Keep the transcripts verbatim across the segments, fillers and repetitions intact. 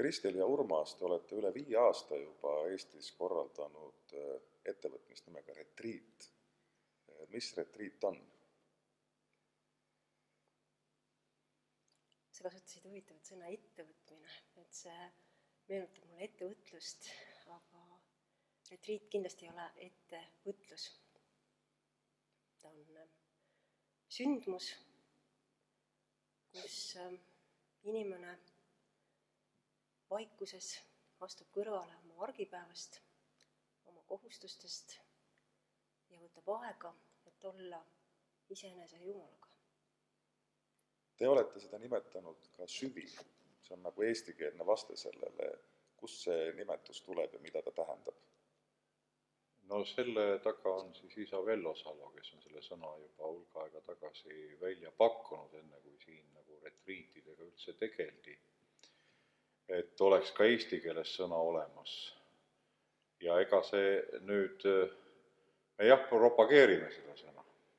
Kristel ja Urmas, te olete üle viie aasta juba Eestis korraldanud ettevõtmist nimega Retriit. Mis Retriit on? Sa kasutasid huvitavat sõna ettevõtmine, et see meenutab mulle ettevõtlust, aga Retriit kindlasti ei ole ettevõtlus. Ta on sündmus, kus inimene vaikuses astub kõrvale oma argipäevast, oma kohustustest ja võtab aega, et olla iseenese Jumalaga. Te olete seda nimetanud ka süvi. See on nagu eestikeelne vaste sellele. Kust see nimetus tuleb ja mida ta tähendab? No selle taga on siis isa Vello Salo, kes on selle sõna juba hulga aega tagasi välja pakkunud, enne kui siin nagu retriitidega üldse tegeldi. Et oleks ka eesti keeles sõna olemas. Ja ega see nüüd, me jah, propageerime seda sõna,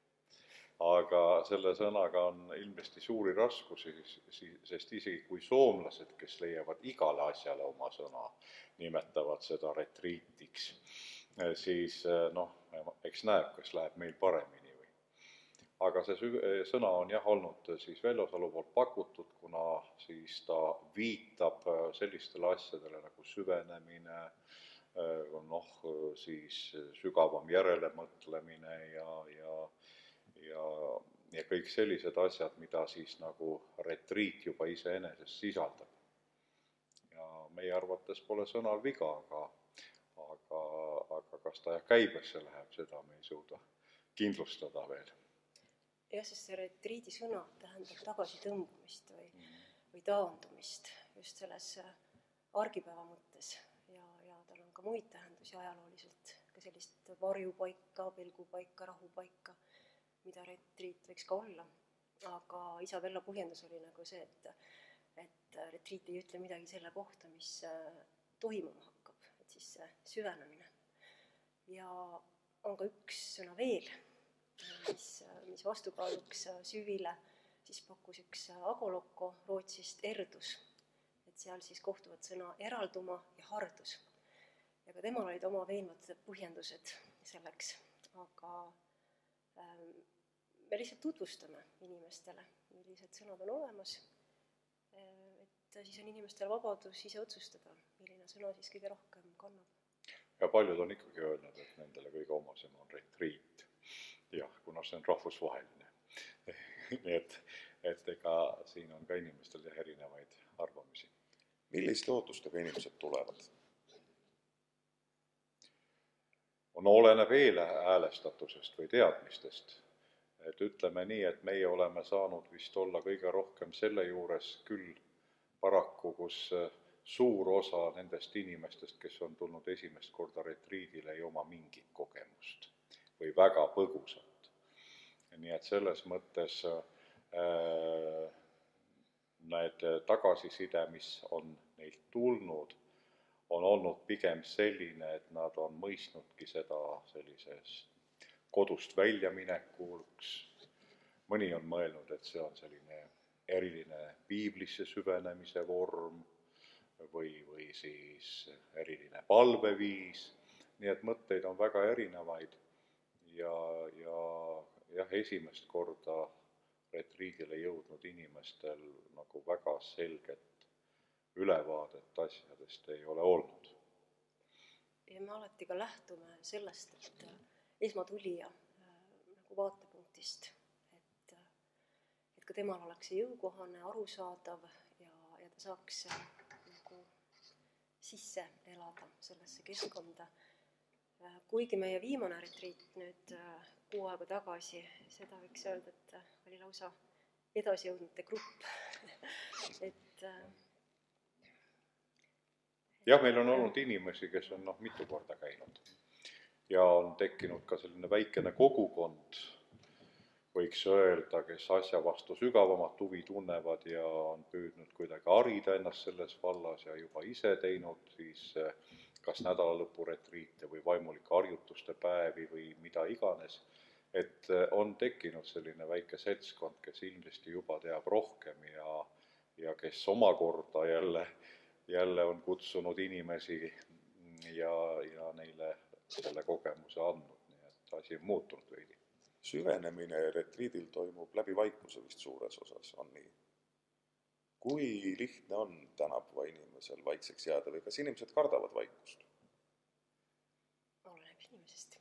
aga selle sõnaga on ilmesti suuri raskusi, sest isegi kui soomlased, kes leiavad igale asjale oma sõna, nimetavad seda retriitiks, siis noh, eks näeb, kas läheb meil paremini või. Aga see sõna on jah olnud siis Vello Salu poolt pakutud, kuna siis ta viitab sellistele asjadele nagu süvenemine, noh, siis sügavam järelemõtlemine ja, ja, ja, ja kõik sellised asjad, mida siis nagu retriit juba iseenesest sisaldab. Ja meie arvates pole sõnal viga, aga Aga, aga kas ta käibesse läheb, seda me ei suuda kindlustada veel. Jah, sest see retriidi sõna tähendab tagasitõmbumist või, või taandumist just selles argipäeva mõttes. Ja, ja tal on ka muid tähendusi ajalooliselt, ka sellist varjupaika, pelgupaika, rahupaika, mida retriit võiks ka olla. Aga isa Vello põhjendus oli nagu see, et, et retriit ei ütle midagi selle kohta, mis toimuma hakkab. Siis süvenemine. Ja on ka üks sõna veel, mis, mis vastukaaluks süvile, siis pakkus üks agolokko Rootsist erdus, et seal siis kohtuvad sõna eralduma ja hardus. Ja ka temal olid oma veenvad põhjendused selleks, aga ähm, me lihtsalt tutvustame inimestele, millised sõnad on olemas, et siis on inimestel vabadus ise otsustada, milline sõna siis kõige rohkem kannab. Ja paljud on ikkagi öelnud, et nendele kõige omasem on retriit. Jah, kuna see on rahvusvaheline. Nii et, et ega siin on ka inimestel erinevaid arvamusi. Milliste ootustega inimesed tulevad? On oleneb eelhäälestatusest või teadmistest. Et ütleme nii, et meie oleme saanud vist olla kõige rohkem selle juures küll paraku, kus suur osa nendest inimestest, kes on tulnud esimest korda retriidile, ei oma mingit kogemust või väga põgusalt. Nii et selles mõttes äh, need tagasiside, mis on neilt tulnud, on olnud pigem selline, et nad on mõistnudki seda sellises kodust väljaminekuks. Mõni on mõelnud, et see on selline eriline piiblisse süvenemise vorm või, või siis eriline palveviis. Nii et mõtteid on väga erinevaid ja, ja jah, esimest korda retriidile jõudnud inimestel nagu väga selget ülevaadet asjadest ei ole olnud. Ja me alati ka lähtume sellest, et esmatulija nagu vaatepunktist, et, et ka temal oleks see jõukohane, arusaadav ja, ja ta saaks nagu sisse elada sellesse keskkonda. Kuigi meie viimane retriit nüüd kuu aega tagasi, seda võiks öelda, et oli lausa edasijõudnute grupp. et jah, meil on olnud inimesi, kes on noh, mitu korda käinud ja on tekkinud ka selline väikene kogukond, võiks öelda, kes asja vastu sügavamat huvi tunnevad ja on püüdnud kuidagi harida ennast selles vallas ja juba ise teinud siis kas nädalalõpuretriite või vaimulike harjutuste päevi või mida iganes, et on tekkinud selline väike seltskond, kes ilmselt juba teab rohkem ja, ja kes omakorda jälle jälle on kutsunud inimesi ja, ja neile selle kogemuse andnud, nii et asi on muutunud veidi. Süvenemine retriidil toimub läbi vaikuse vist suures osas, on nii? Kui lihtne on tänapäeva inimesel vaikseks jääda või kas inimesed kardavad vaikust? Oleneb inimesest.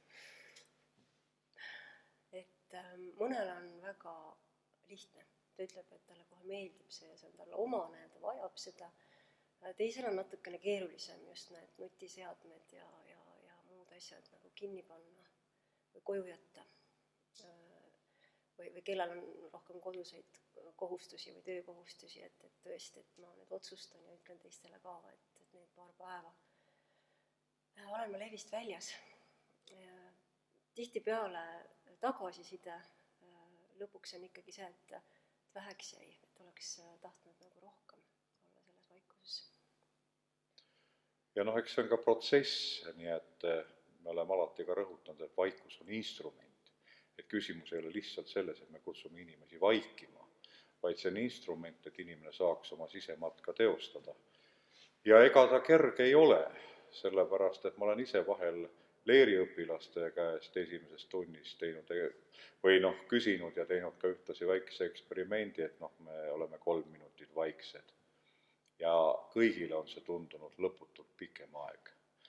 Et mõnel on väga lihtne. Ta ütleb, et talle kohe meeldib see ja see on talle omane ja ta vajab seda. Teisel on natukene keerulisem just need nutiseadmed ja, ja, ja muud asjad nagu kinni panna või koju jätta. Või, või kellel on rohkem koduseid kohustusi või töökohustusi, et, et tõesti, et ma nüüd otsustan ja ütlen teistele ka, et, et need paar päeva olen ma levist väljas. Tihtipeale tagasiside lõpuks on ikkagi see, et väheks jäi, et oleks tahtnud nagu rohkem olla selles vaikuses. Ja noh, eks see on ka protsess, nii et me oleme alati ka rõhutanud, et vaikus on instrument. Et küsimus ei ole lihtsalt selles, et me kutsume inimesi vaikima, vaid see on instrument, et inimene saaks oma sisematka teostada. Ja ega ta kerge ei ole, sellepärast, et ma olen ise vahel leeriõpilaste käest esimesest tunnist teinud või noh, küsinud ja teinud ka ühtlasi väikese eksperimendi, et noh, me oleme kolm minutit vaiksed. Ja kõigile on see tundunud lõputult pikem aeg.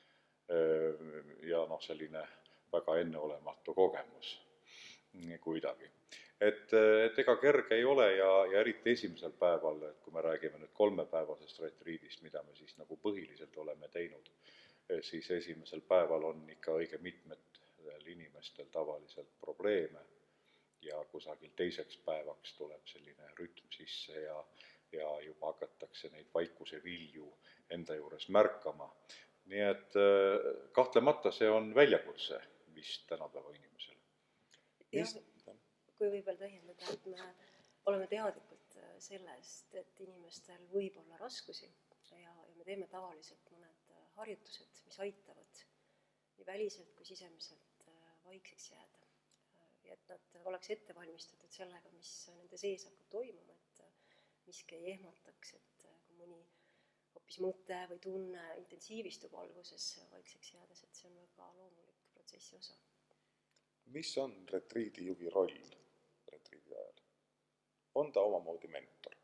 Ja noh, selline väga enneolematu kogemus kuidagi. Et, et ega kerge ei ole ja, ja eriti esimesel päeval, et kui me räägime nüüd kolmepäevasest retriidist, mida me siis nagu põhiliselt oleme teinud, siis esimesel päeval on ikka õige mitmetel inimestel tavaliselt probleeme ja kusagil teiseks päevaks tuleb selline rütm sisse ja, ja juba hakatakse neid vaikuse vilju enda juures märkama. Nii et kahtlemata see on väljakutse vist tänapäeva inimesele. Jah, kui võib veel täiendada, et me oleme teadlikud sellest, et inimestel võib olla raskusi ja, ja me teeme tavaliselt mõned harjutused, mis aitavad nii väliselt kui sisemiselt vaikseks jääda. Ja et nad oleks ette valmistatud sellega, mis nende sees hakkab toimuma, et miski ei ehmataks, et kui mõni hoopis mõte või tunne intensiivistub alguses vaikseks jäädes, et see on väga loomulik protsessi osa. Mis on retriidijuhi roll retriidi ajal? On ta omamoodi mentor?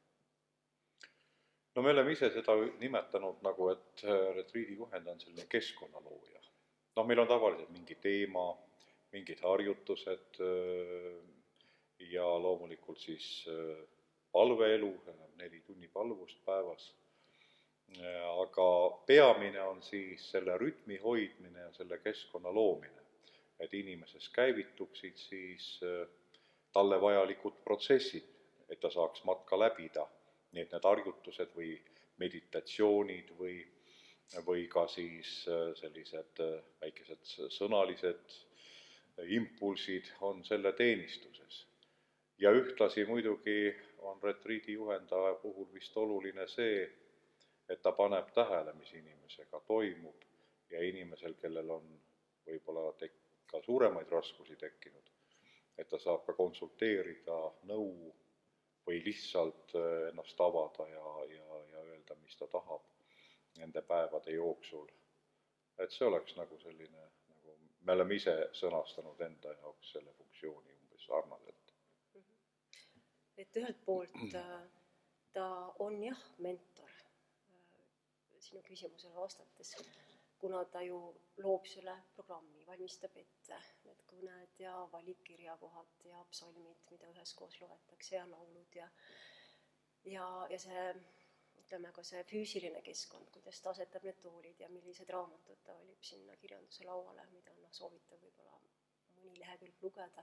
No me oleme ise seda nimetanud nagu, et retriidijuhend on selline keskkonnalooja. No meil on tavaliselt mingi teema, mingid harjutused ja loomulikult siis palveelu, neli tunni palvust päevas. Aga peamine on siis selle rütmi hoidmine ja selle keskkonna loomine, et inimeses käivituksid siis talle vajalikud protsessid, et ta saaks matka läbida. Nii et need harjutused või meditatsioonid või, või ka siis sellised väikesed sõnalised impulsid on selle teenistuses. Ja ühtlasi muidugi on retriidi juhendaja puhul vist oluline see, et ta paneb tähele, mis inimesega toimub ja inimesel, kellel on võib-olla tek- ka suuremaid raskusi tekkinud, et ta saab ka konsulteerida nõu või lihtsalt ennast avada ja, ja, ja öelda, mis ta tahab nende päevade jooksul. Et see oleks nagu selline, nagu me oleme ise sõnastanud enda jaoks selle funktsiooni umbes sarnaselt. Et ühelt poolt ta on jah mentor sinu küsimusele vastates, kuna ta ju loob selle programmi, valmistab ette need kõned ja valib kirjakohad ja psalmid, mida üheskoos loetakse ja laulud ja, ja, ja see, ütleme ka see füüsiline keskkond, kuidas ta asetab need toolid ja millised raamatud ta valib sinna kirjanduse lauale, mida noh, soovitab võib-olla mõni lehekülg lugeda.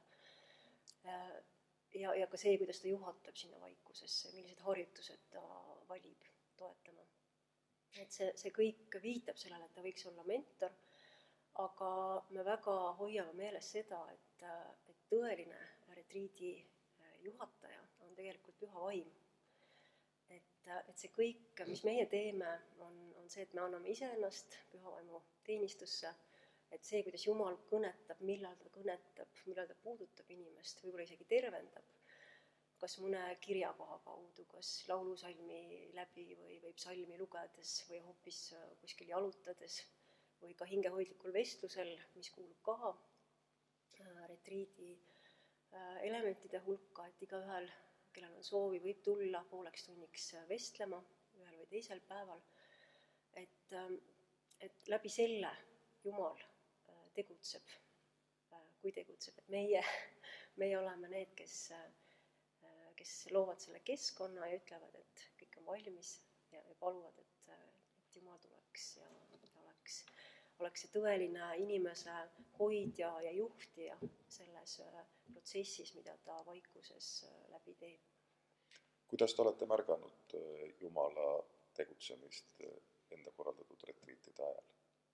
Ja, ja ka see, kuidas ta juhatab sinna vaikusesse, millised harjutused ta valib toetama. Et see, see kõik viitab sellele, et ta võiks olla mentor, aga me väga hoiame meeles seda, et, et tõeline retriidi juhataja on tegelikult püha vaim. Et, et see kõik, mis meie teeme, on, on see, et me anname iseennast püha vaimu teenistusse, et see, kuidas Jumal kõnetab, millal ta kõnetab, millal ta puudutab inimest, võib-olla isegi tervendab, kas mõne kirjakoha kaudu, kas laulusalmi läbi või, või psalmi lugedes või hoopis kuskil jalutades või ka hingehoidlikul vestlusel, mis kuulub ka retriidi elementide hulka, et igaühel, kellel on soovi, võib tulla pooleks tunniks vestlema ühel või teisel päeval, et, et läbi selle Jumal tegutseb, kui tegutseb, et meie, meie oleme need, kes, kes loovad selle keskkonna ja ütlevad, et kõik on valmis ja, ja paluvad, et, et Jumal tuleks ja oleks, oleks see tõeline inimese hoidja ja juhtija selles protsessis, mida ta vaikuses läbi teeb. Kuidas te olete märganud Jumala tegutsemist enda korraldatud retriitide ajal?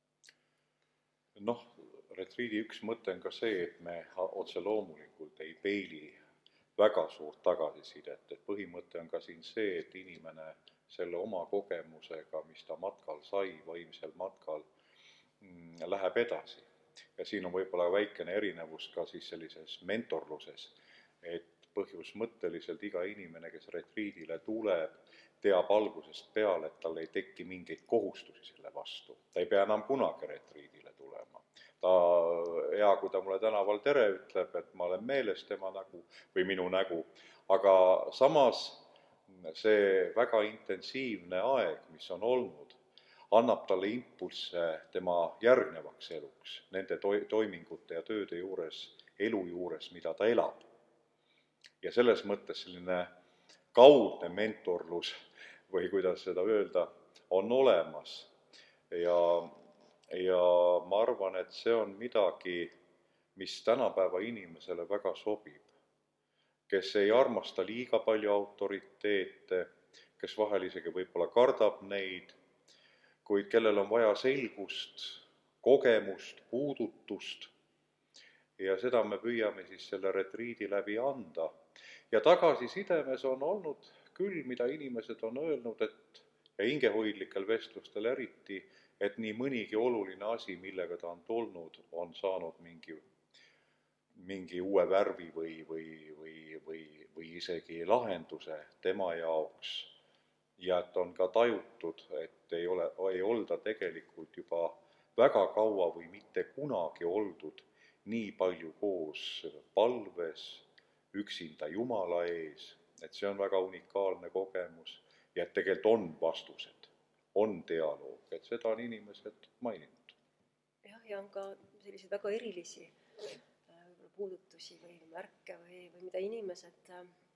Noh, retriidi üks mõte on ka see, et me otse loomulikult ei peili väga suurt tagasisidet, et põhimõte on ka siin see, et inimene selle oma kogemusega, mis ta matkal sai, vaimsel matkal, läheb edasi. Ja siin on võib-olla väikene erinevus ka siis sellises mentorluses, et põhjusmõtteliselt iga inimene, kes retriidile tuleb, teab algusest peale, et tal ei teki mingeid kohustusi selle vastu. Ta ei pea enam kunagi retriidile tulema. Ta, hea, kui ta mulle tänaval tere ütleb, et ma olen meeles tema nägu või minu nägu, aga samas see väga intensiivne aeg, mis on olnud, annab talle impulsse tema järgnevaks eluks, nende to- toimingute ja tööde juures, elu juures, mida ta elab. Ja selles mõttes selline kaudne mentorlus või kuidas seda öelda, on olemas. Ja, ja ma arvan, et see on midagi, mis tänapäeva inimesele väga sobib. Kes ei armasta liiga palju autoriteete, kes vahel isegi võib-olla kardab neid, kuid kellel on vaja selgust, kogemust, puudutust ja seda me püüame siis selle retriidi läbi anda. Ja tagasisidemes on olnud küll, mida inimesed on öelnud, et ja hingehoidlikel vestlustel eriti, et nii mõnigi oluline asi, millega ta on tulnud, on saanud mingi, mingi uue värvi või, või, või, või, või isegi lahenduse tema jaoks. Ja et on ka tajutud, et ei, ole, ei olda tegelikult juba väga kaua või mitte kunagi oldud nii palju koos palves, üksinda Jumala ees, et see on väga unikaalne kogemus ja et tegelikult on vastused, on dialoog, et seda on inimesed maininud. Jah, ja on ka selliseid väga erilisi puudutusi või märke või, või mida inimesed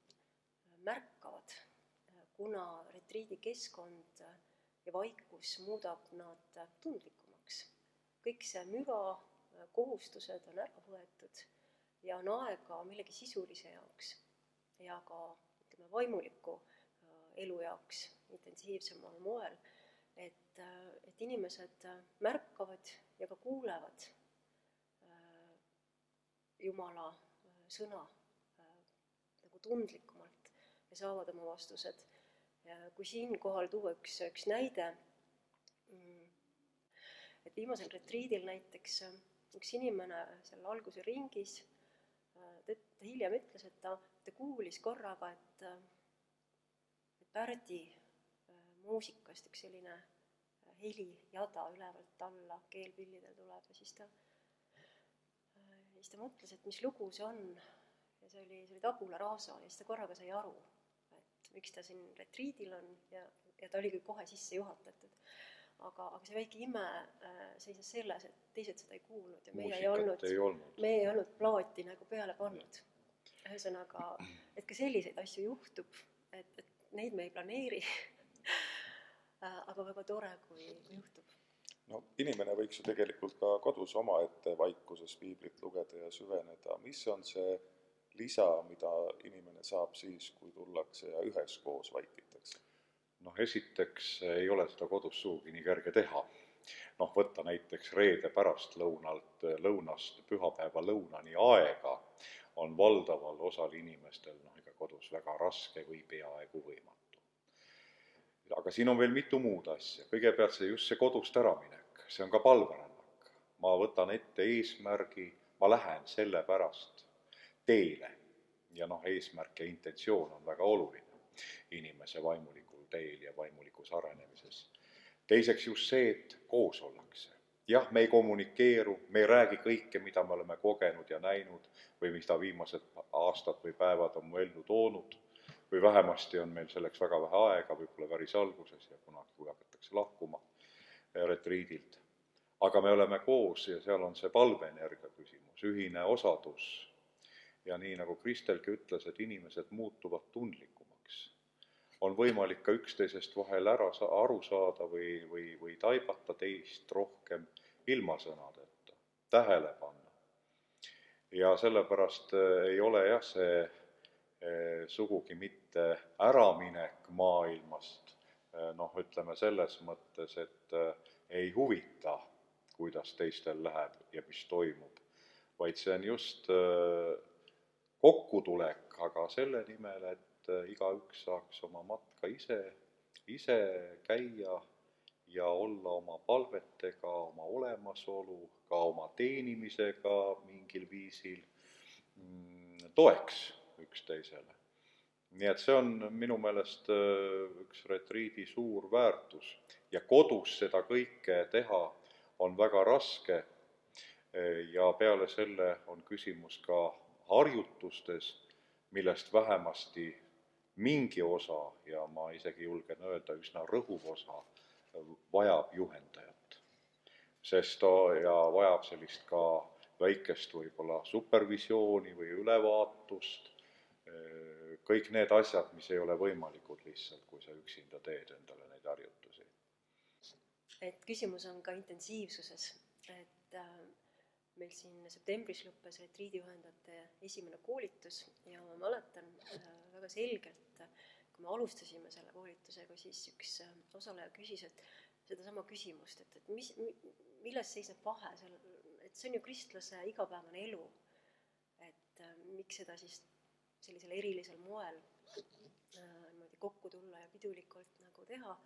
märkavad, kuna retriidi keskkond ja vaikus muudab nad tundlikumaks. Kõik see müra, kohustused on ära võetud ja on aega millegi sisulise jaoks ja ka ütleme, vaimuliku elu jaoks intensiivsemal moel, et, et inimesed märkavad ja ka kuulevad Jumala sõna nagu tundlikumalt ja saavad oma vastused. Ja kui siinkohal tuua üks, üks näide, et viimasel retriidil näiteks üks inimene seal alguse ringis, ta hiljem ütles, et ta, ta kuulis korraga, et, et Pärdi muusikast üks selline helijada ülevalt alla keelpillidel tuleb ja siis ta, siis ta mõtles, et mis lugu see on. Ja see oli, see oli Tabula Rasa ja siis ta korraga sai aru, et miks ta siin retriidil on ja, ja ta oli küll kohe sisse juhatatud. Aga, aga see väike ime seisnes selles, et teised seda ei kuulnud ja meie ei olnud, ei olnud. meie ei olnud plaati nagu peale pannud. Ühesõnaga, et ka selliseid asju juhtub, et, et neid me ei planeeri, aga väga tore, kui juhtub. No inimene võiks ju tegelikult ka kodus omaette vaikuses piiblit lugeda ja süveneda. Mis on see lisa, mida inimene saab siis, kui tullakse ja üheskoos vaikitakse? Noh, esiteks ei ole seda kodus suugi nii kerge teha. Noh, võtta näiteks reede pärast lõunalt, lõunast pühapäeva lõunani aega on valdaval osal inimestel noh, ega kodus väga raske või peaaegu võimatu. Aga siin on veel mitu muud asja. Kõigepealt see just see kodust äraminek, see on ka palverännak. Ma võtan ette eesmärgi, ma lähen selle pärast teele ja noh, eesmärk ja intentsioon on väga oluline inimese vaimulikul teel ja vaimulikus arenemises. Teiseks just see, et koos ollakse. Jah, me ei kommunikeeru, me ei räägi kõike, mida me oleme kogenud ja näinud või mida viimased aastad või päevad on mu ellu toonud, või vähemasti on meil selleks väga vähe aega, võib-olla päris alguses ja kunagi, kui hakatakse lahkuma retriidilt. Aga me oleme koos ja seal on see palveenergia küsimus, ühine osadus. Ja nii nagu Kristelgi ütles, et inimesed muutuvad tundlikumaks. On võimalik ka üksteisest vahel ära aru saada või, või, või taibata teist rohkem ilma sõnadeta, tähele panna. Ja sellepärast ei ole jah see sugugi mitte äraminek maailmast, noh, ütleme selles mõttes, et ei huvita, kuidas teistel läheb ja mis toimub, vaid see on just kokkutulek, aga selle nimel, et igaüks saaks oma matka ise, ise käia ja olla oma palvetega, oma olemasolu, ka oma teenimisega mingil viisil toeks üksteisele. Nii et see on minu meelest üks retriidi suur väärtus ja kodus seda kõike teha on väga raske ja peale selle on küsimus ka harjutustes, millest vähemasti mingi osa ja ma isegi julgen öelda üsna rõhuv osa vajab juhendajat. Sest ja vajab sellist ka väikest võib-olla supervisiooni või ülevaatust, kõik need asjad, mis ei ole võimalikud lihtsalt, kui sa üksinda teed endale neid harjutusi. Et küsimus on ka intensiivsuses, et meil siin septembris lõppes retriidijuhendajate esimene koolitus ja ma mäletan väga selgelt, kui me alustasime selle koolitusega, siis üks osaleja küsis, et sedasama küsimust, et, et mis, milles seisneb vahe, et see on ju kristlase igapäevane elu, et miks seda siis sellisel erilisel moel niimoodi kokku tulla ja pidulikult nagu teha.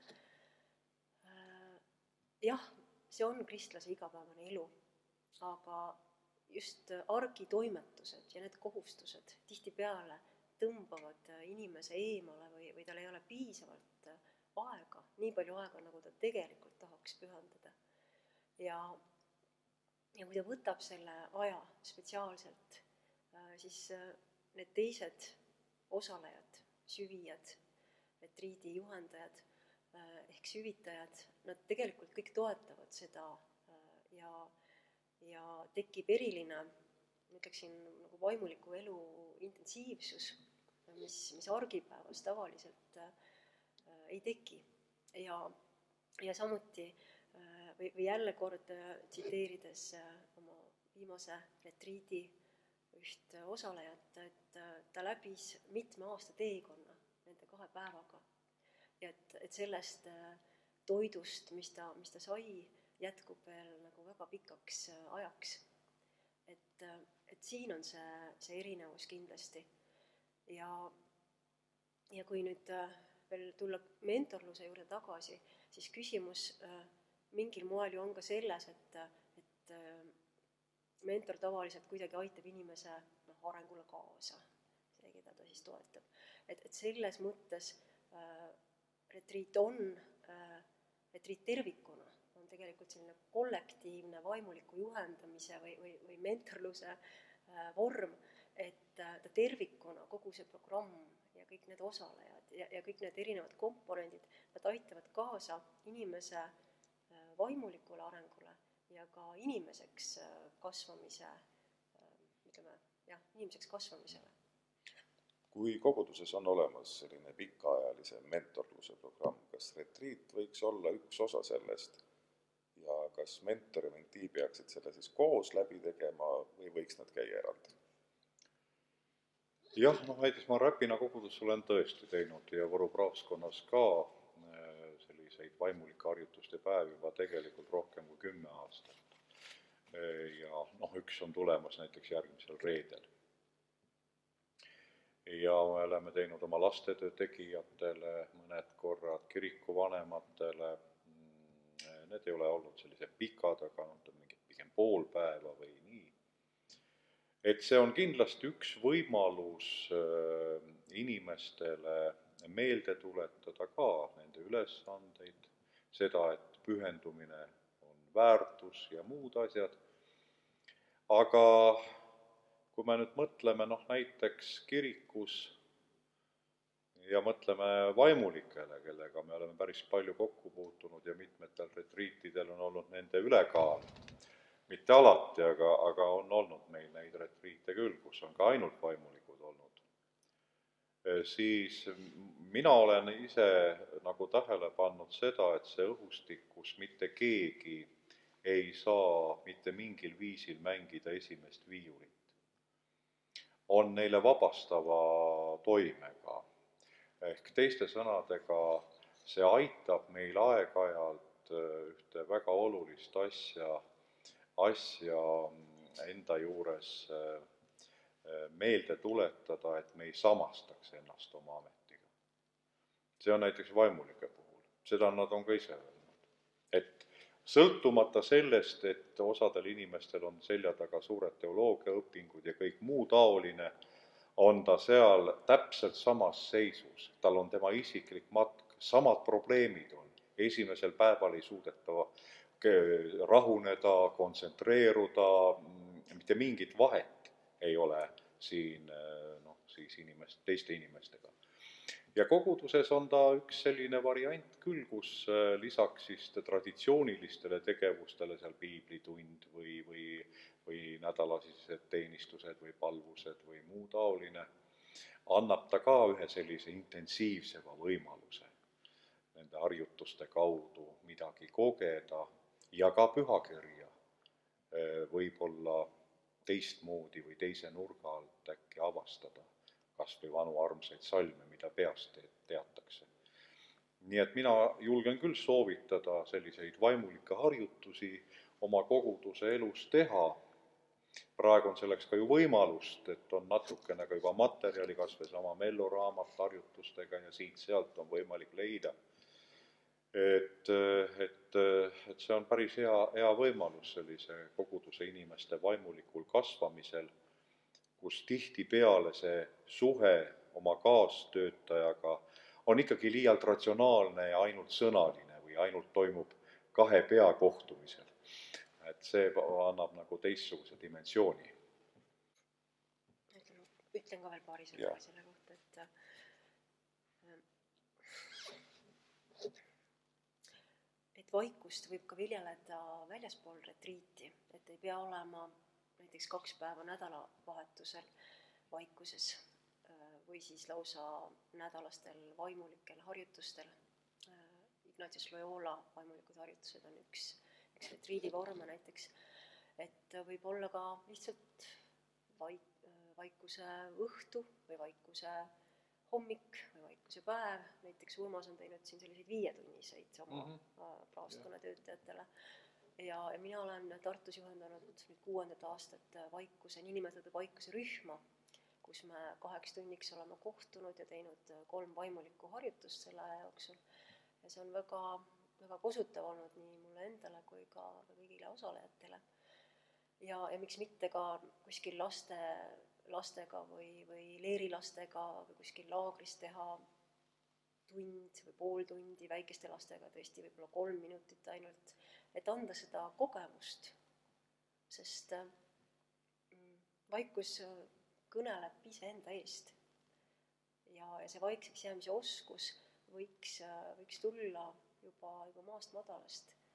Jah, see on kristlase igapäevane elu, aga just argitoimetused ja need kohustused tihtipeale tõmbavad inimese eemale või, või tal ei ole piisavalt aega, nii palju aega, nagu ta tegelikult tahaks pühendada. Ja, ja kui ta võtab selle aja spetsiaalselt, siis need teised osalejad, süvijad, retriidi juhendajad ehk süvitajad, nad tegelikult kõik toetavad seda ja, ja tekib eriline, ütleksin, nagu vaimuliku elu intensiivsus, mis, mis argipäevas tavaliselt ei teki. Ja, ja samuti, või, või jälle kord tsiteerides oma viimase retriidi üht osalejat, et ta läbis mitme aasta teekonna nende kahe päevaga. Ja et, et sellest toidust, mis ta, mis ta sai, jätkub veel nagu väga pikaks ajaks. Et, et siin on see, see erinevus kindlasti. Ja, ja kui nüüd veel tulla mentorluse juurde tagasi, siis küsimus mingil moel ju on ka selles, et, et mentor tavaliselt kuidagi aitab inimese noh, arengule kaasa, see, keda ta siis toetab. Et, et selles mõttes äh, retriit on, äh, retriit tervikuna on tegelikult selline kollektiivne vaimuliku juhendamise või, või, või mentorluse äh, vorm, et äh, ta tervikuna, kogu see programm ja kõik need osalejad ja, ja kõik need erinevad komponendid, nad aitavad kaasa inimese äh, vaimulikule arengule ja ka inimeseks kasvamise, ütleme, jah, inimeseks kasvamisele. Kui koguduses on olemas selline pikaajalise mentorluse programm, kas retriit võiks olla üks osa sellest ja kas mentor ja mentee peaksid selle siis koos läbi tegema või võiks nad käia eraldi? Jah, noh, näiteks ma Räpina kogudus olen tõesti teinud ja Võru praoskonnas ka selliseid vaimulike harjutuste päev juba tegelikult rohkem kui kümme aastat. Ja noh, üks on tulemas näiteks järgmisel reedel. Ja me oleme teinud oma lastetöö tegijatele mõned korrad, kirikuvanematele. Need ei ole olnud sellised pikad, aga on mingi pigem pool päeva või nii. et see on kindlasti üks võimalus inimestele meelde tuletada ka nende ülesandeid, seda, et pühendumine on väärtus ja muud asjad, aga kui me nüüd mõtleme noh, näiteks kirikus ja mõtleme vaimulikele, kellega me oleme päris palju kokku puutunud ja mitmetel retriitidel on olnud nende ülekaal, mitte alati, aga, aga on olnud meil neid retriite küll, kus on ka ainult vaimulikud olnud, siis mina olen ise nagu tähele pannud seda, et see õhustik, kus mitte keegi ei saa mitte mingil viisil mängida esimest viiulit, on neile vabastava toimega. Ehk teiste sõnadega see aitab meil aeg-ajalt ühte väga olulist asja, asja enda juures meelde tuletada, et me ei samastaks ennast oma ametiga. See on näiteks vaimulike puhul. Seda nad on ka ise öelnud. Et sõltumata sellest, et osadel inimestel on selja taga suured teoloogiaõpingud ja kõik muu taoline, on ta seal täpselt samas seisus. Tal on tema isiklik matk, samad probleemid on. Esimesel päeval ei suudeta rahuneda, kontsentreeruda, mitte mingit vahet ei ole siin noh, siis inimest, teiste inimestega. Ja koguduses on ta üks selline variant küll, kus lisaks siis traditsioonilistele tegevustele, seal piiblitund või, või, või nädalasised teenistused või palvused või muu taoline, annab ta ka ühe sellise intensiivsema võimaluse nende harjutuste kaudu midagi kogeda ja ka pühakirja võib-olla teistmoodi või teise nurga alt äkki avastada, kas või vanu armsaid salme, mida peast teatakse. Nii et mina julgen küll soovitada selliseid vaimulikke harjutusi oma koguduse elus teha. Praegu on selleks ka ju võimalust, et on natukene ka juba materjali, kas või sama Mello raamat harjutustega ja siit-sealt on võimalik leida. Et, et, et see on päris hea, hea võimalus sellise koguduse inimeste vaimulikul kasvamisel, kus tihtipeale see suhe oma kaastöötajaga on ikkagi liialt ratsionaalne ja ainult sõnaline või ainult toimub kahe pea kohtumisel. Et see annab nagu teistsuguse dimensiooni. Ütlen ka veel paari sõna selle kohta, et et vaikust võib ka viljeleda väljaspool retriiti, et ei pea olema näiteks kaks päeva nädalavahetusel vaikuses või siis lausa nädalastel vaimulikel harjutustel. Ignatius Loyola vaimulikud harjutused on üks, üks retriidi vorme näiteks, et võib olla ka lihtsalt vaik, vaikuse õhtu või vaikuse hommik või vaikuse päev, näiteks Urmas on teinud siin selliseid viietunniseid oma mm-hmm. praostkonna töötajatele. Ja, ja mina olen Tartus juhendanud nüüd kuuendat aastat vaikuse, niinimetatud vaikuse rühma, kus me kaheks tunniks oleme kohtunud ja teinud kolm vaimulikku harjutust selle aja jooksul. Ja see on väga, väga kosutav olnud nii mulle endale kui ka kõigile osalejatele. Ja, ja miks mitte ka kuskil laste lastega või, või leerilastega või kuskil laagris teha tund või pool tundi väikeste lastega, tõesti võib-olla kolm minutit ainult, et anda seda kogemust, sest vaikus kõneleb iseenda eest ja, ja see vaikseks jäämise oskus võiks, võiks tulla juba, juba maast madalast.